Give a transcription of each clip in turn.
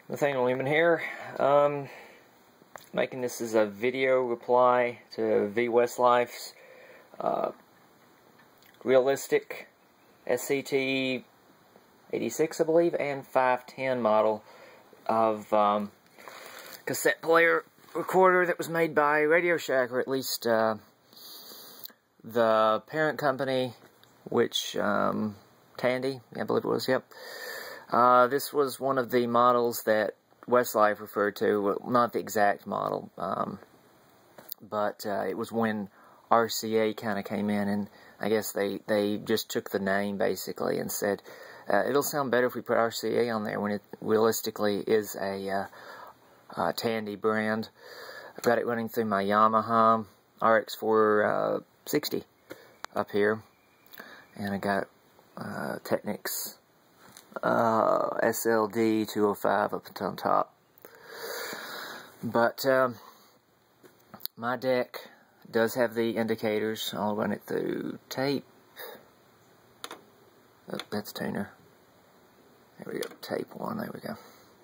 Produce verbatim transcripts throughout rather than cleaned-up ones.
Nathaniel Newman here, um, making this as a video reply to V Westlife's uh, realistic S C T eighty-six, I believe, and five ten model of um, cassette player recorder that was made by Radio Shack, or at least uh, the parent company, which um, Tandy, I believe it was, yep. Uh, this was one of the models that Westlife referred to, well, not the exact model, um, but uh, it was when R C A kind of came in, and I guess they, they just took the name, basically, and said, uh, it'll sound better if we put R C A on there, when it realistically is a uh, uh, Tandy brand. I've got it running through my Yamaha R X four sixty up here, and I got uh, Technics Uh, S L D two oh five up on top. But um, my deck does have the indicators. I'll run it through tape. Oh, that's tuner. There we go, tape one, there we go.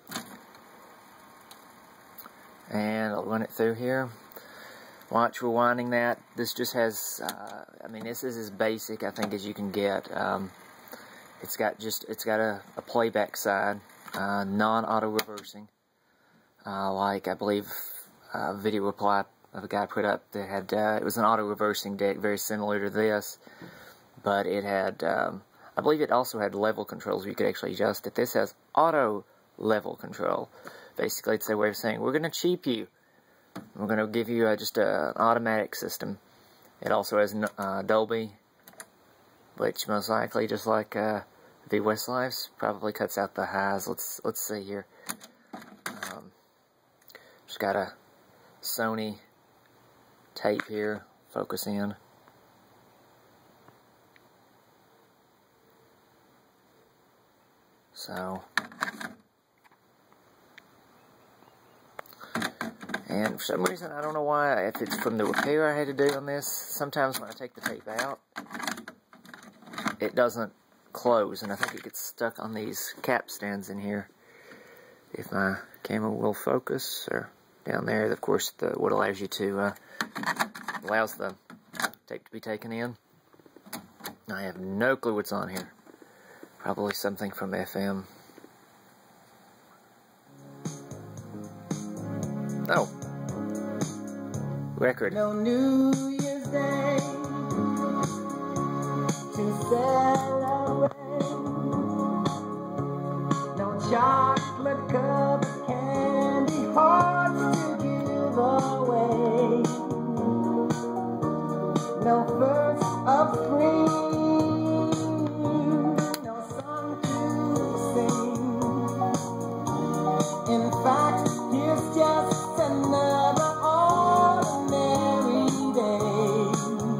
And I'll run it through here. Watch rewinding that. This just has, uh, I mean, this is as basic, I think, as you can get. Um, It's got just it's got a, a playback side, uh, non-auto reversing, uh, like I believe a video reply of a guy put up that had uh, it was an auto reversing deck very similar to this, but it had um, I believe it also had level controls where you could actually adjust it. This has auto level control. Basically, it's a way of saying we're going to cheap you. We're going to give you uh, just a, an automatic system. It also has uh, Dolby, which most likely, just like uh, V Westlife's, probably cuts out the highs. Let's let's see here. Um, just got a Sony tape here. Focus in. So, and for some reason, I don't know why, if it's from the repair I had to do on this, sometimes when I take the tape out, it doesn't close, and I think it gets stuck on these cap stands in here. If my camera will focus, or down there, of course, the, what allows you to, uh, allows the tape to be taken in. I have no clue what's on here. Probably something from F M. Oh. Record. No New Year's Day to celebrate. No chocolate cup candy hearts to give away. No first of spring, no song to sing. In fact, here's just another ordinary day.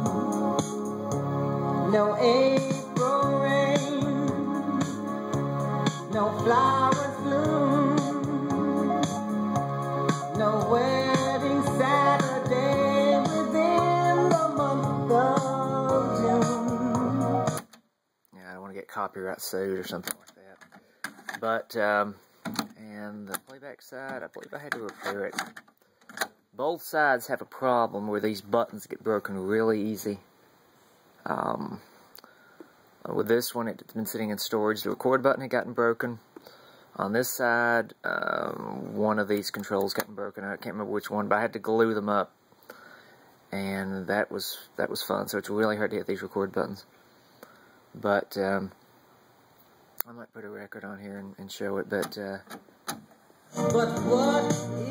No April rain, no flowers bloom, no wedding Saturday within the month of June. Yeah, I don't want to get copyright sued or something like that. But, um, and the playback side, I believe I had to repair it. Both sides have a problem where these buttons get broken really easy. Um, with this one, it's been sitting in storage. The record button had gotten broken. On this side, um, one of these controls gotten broken. I can't remember which one, but I had to glue them up, and that was that was fun. So it's really hard to hit these record buttons. But um, I might put a record on here and, and show it. But uh, but what it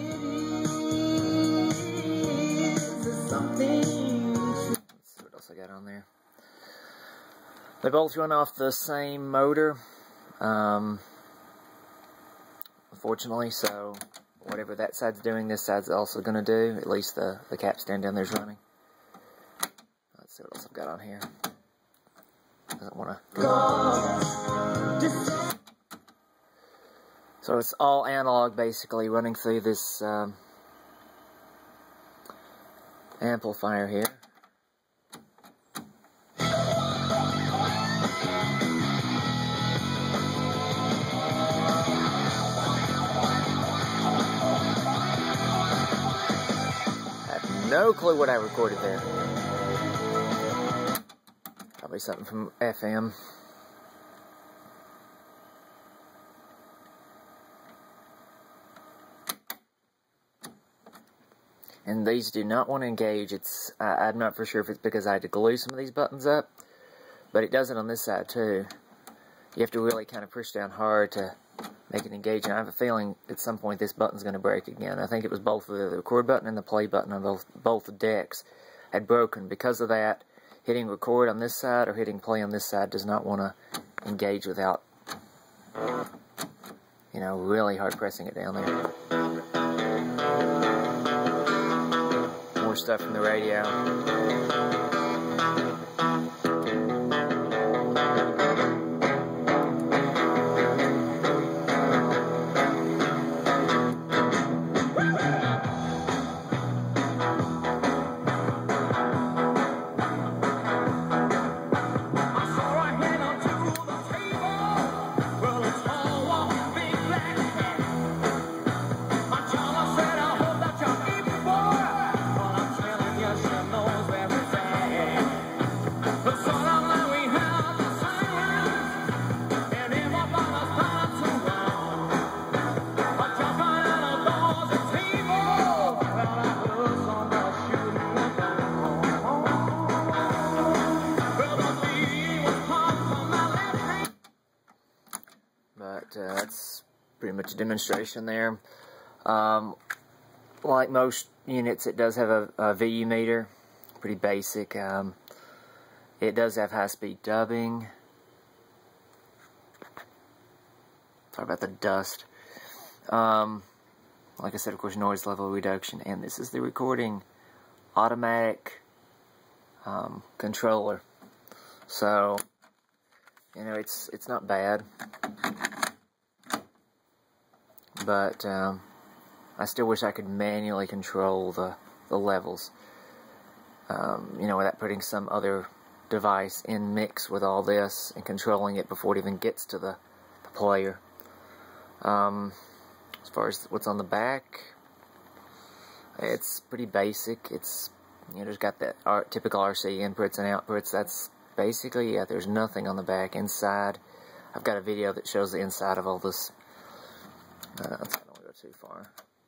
is is something. Let's see what else I got on there. They both run off the same motor, um, unfortunately, so whatever that side's doing, this side's also going to do. At least the, the cap stand down there's running. Let's see what else I've got on here. Doesn't want to... So it's all analog, basically, running through this um, amplifier here. no clue what I recorded there. Probably something from F M. And these do not want to engage. It's I, I'm not for sure if it's because I had to glue some of these buttons up, but it does it on this side too. You have to really kind of push down hard to make it engage. And I have a feeling at some point this button's going to break again. I think it was both the, the record button and the play button on both both the decks had broken. Because of that, hitting record on this side or hitting play on this side does not want to engage without, you know, really hard pressing it down there. More stuff from the radio. But uh, that's pretty much a demonstration there. Um, like most units, it does have a, a V U meter, pretty basic. Um, it does have high-speed dubbing. Sorry about the dust. Um, like I said, of course, noise level reduction, and this is the recording automatic um, controller. So, you know, it's it's not bad. But um, I still wish I could manually control the, the levels, um, you know, without putting some other device in mix with all this and controlling it before it even gets to the, the player. Um, as far as what's on the back, it's pretty basic. It's, you know, just got that R typical R C inputs and outputs. That's basically, yeah, there's nothing on the back. Inside, I've got a video that shows the inside of all this. Uh, I don't want to go too far.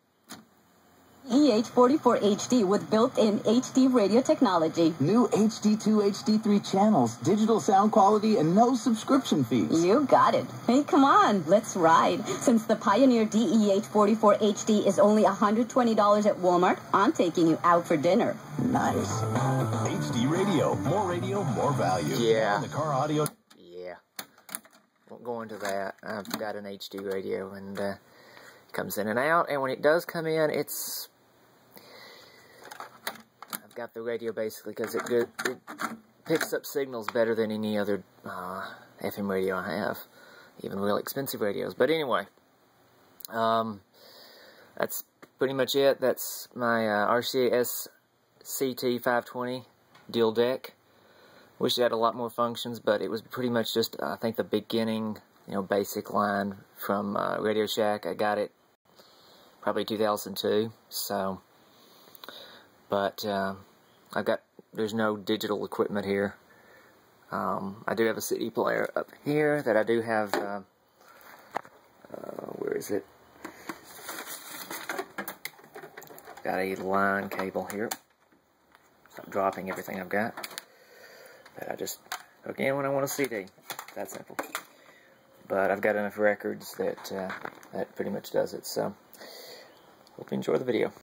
E H forty-four H D with built-in H D radio technology. New H D two, H D three channels, digital sound quality, and no subscription fees. You got it. Hey, come on, let's ride. Since the Pioneer D E H forty-four H D is only one hundred twenty dollars at Walmart, I'm taking you out for dinner. Nice. H D radio. More radio, more value. Yeah. The car audio. Yeah. Won't go into that. I've got an H D radio, and uh, it comes in and out, and when it does come in, it's... I've got the radio basically because it, good, it picks up signals better than any other uh, F M radio I have. Even really expensive radios. But anyway, um, that's pretty much it. That's my uh, R C A S C T five twenty dual deck. Wish it had a lot more functions, but it was pretty much just, I think, the beginning, you know, basic line from uh, Radio Shack. I got it probably two thousand two, so, but uh, I've got, there's no digital equipment here. Um, I do have a C D player up here that I do have, uh, uh, where is it? Got a line cable here. Stop dropping everything I've got. That I just hook in when I want a C D. That simple. But I've got enough records that uh, that pretty much does it. So, hope you enjoy the video.